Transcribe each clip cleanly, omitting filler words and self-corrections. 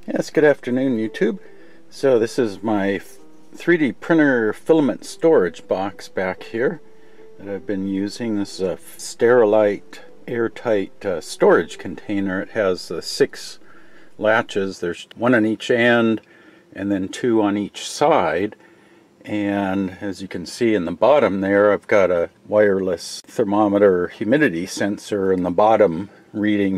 Yes, good afternoon, YouTube. So this is my 3D printer filament storage box back here that I've been using. This is a Sterilite airtight storage container. It has 6 latches. There's 1 on each end and then 2 on each side. And as you can see in the bottom there, I've got a wireless thermometer humidity sensor in the bottom reading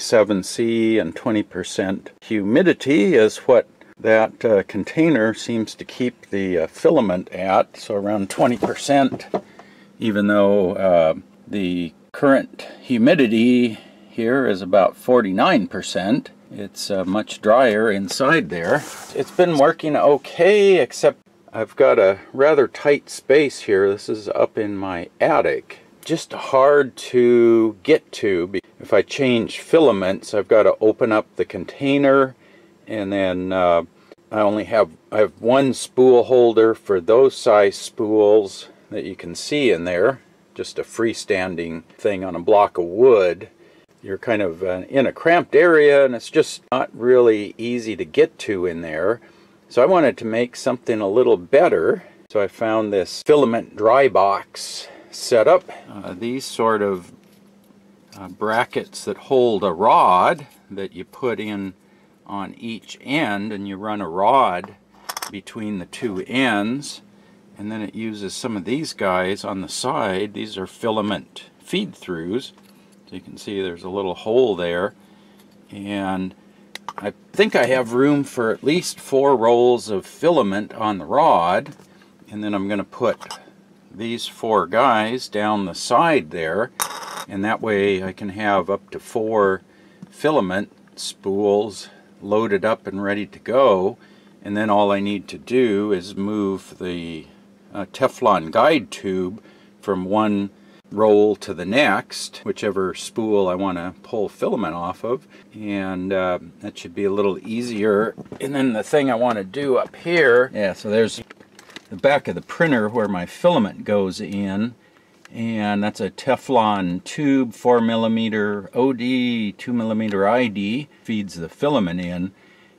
27°C, and 20% humidity is what that container seems to keep the filament at, so around 20%, even though the current humidity here is about 49%. It's much drier inside there. It's been working okay, except I've got a rather tight space here. This is up in my attic. Just hard to get to. If I change filaments, I've got to open up the container, and then I have 1 spool holder for those size spools that you can see in there. Just a freestanding thing on a block of wood. You're kind of in a cramped area, and it's just not really easy to get to in there. So I wanted to make something a little better. So I found this Filament Dry Box Setup. These sort of brackets that hold a rod that you put in on each end, and you run a rod between the 2 ends, and then it uses some of these guys on the side. These are filament feed-throughs. So you can see there's a little hole there, and I think I have room for at least 4 rolls of filament on the rod, and then I'm going to put these 4 guys down the side there, and that way I can have up to 4 filament spools loaded up and ready to go. And then all I need to do is move the Teflon guide tube from one roll to the next, whichever spool I want to pull filament off of, and that should be a little easier. And then the thing I want to do up here, so there's the back of the printer where my filament goes in, and that's a Teflon tube, 4mm OD, 2mm ID, feeds the filament in.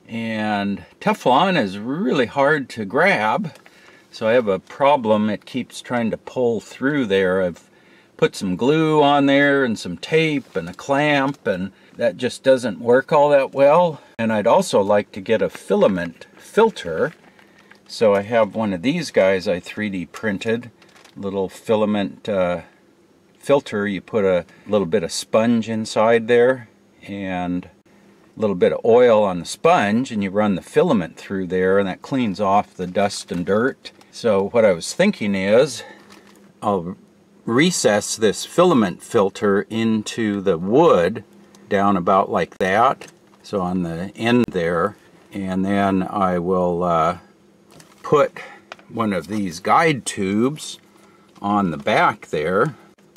And Teflon is really hard to grab, so I have a problem. It keeps trying to pull through there. I've put some glue on there and some tape and a clamp, and that just doesn't work all that well. And I'd also like to get a filament filter. So I have one of these guys I 3D printed, little filament filter. You put a little bit of sponge inside there and a little bit of oil on the sponge, and you run the filament through there, and that cleans off the dust and dirt. So what I was thinking is I'll recess this filament filter into the wood down about like that, so on the end there, and then I will put one of these guide tubes on the back there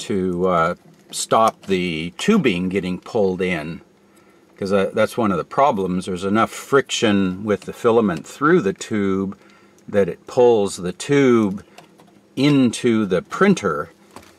to stop the tubing getting pulled in, because that's one of the problems. There's enough friction with the filament through the tube that it pulls the tube into the printer.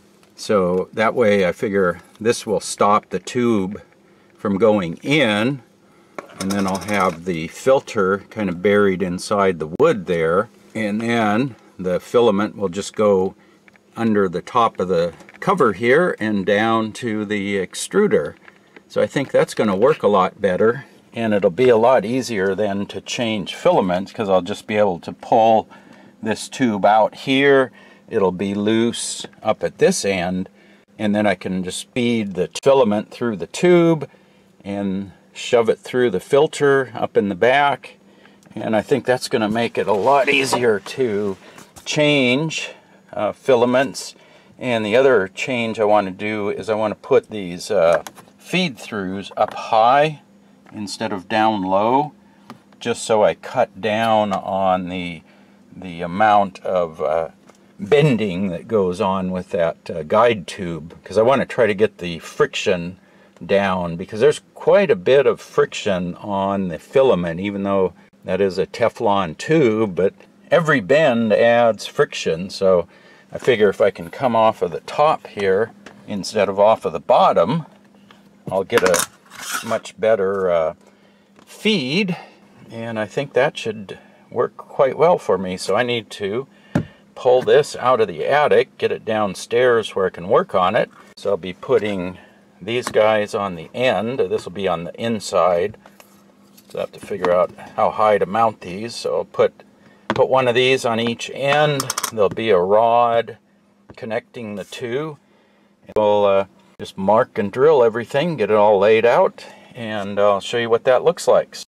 So that way I figure this will stop the tube from going in, and then I'll have the filter kind of buried inside the wood there, and then the filament will just go under the top of the cover here and down to the extruder. So I think that's going to work a lot better, and it'll be a lot easier then to change filaments, because I'll just be able to pull this tube out here. It'll be loose up at this end, and then I can just feed the filament through the tube and shove it through the filter up in the back. And I think that's going to make it a lot easier to change filaments. And the other change I want to do is I want to put these feed-throughs up high instead of down low, just so I cut down on the amount of bending that goes on with that guide tube, because I want to try to get the friction down, because there's quite a bit of friction on the filament, even though that is a Teflon tube, but every bend adds friction. So I figure if I can come off of the top here instead of off of the bottom, I'll get a much better feed And I think that should work quite well for me. So I need to pull this out of the attic, get it downstairs where I can work on it. So I'll be putting these guys on the end. This will be on the inside. So I have to figure out how high to mount these. So I'll put one of these on each end. There'll be a rod connecting the two. We'll just mark and drill everything, get it all laid out, and I'll show you what that looks like.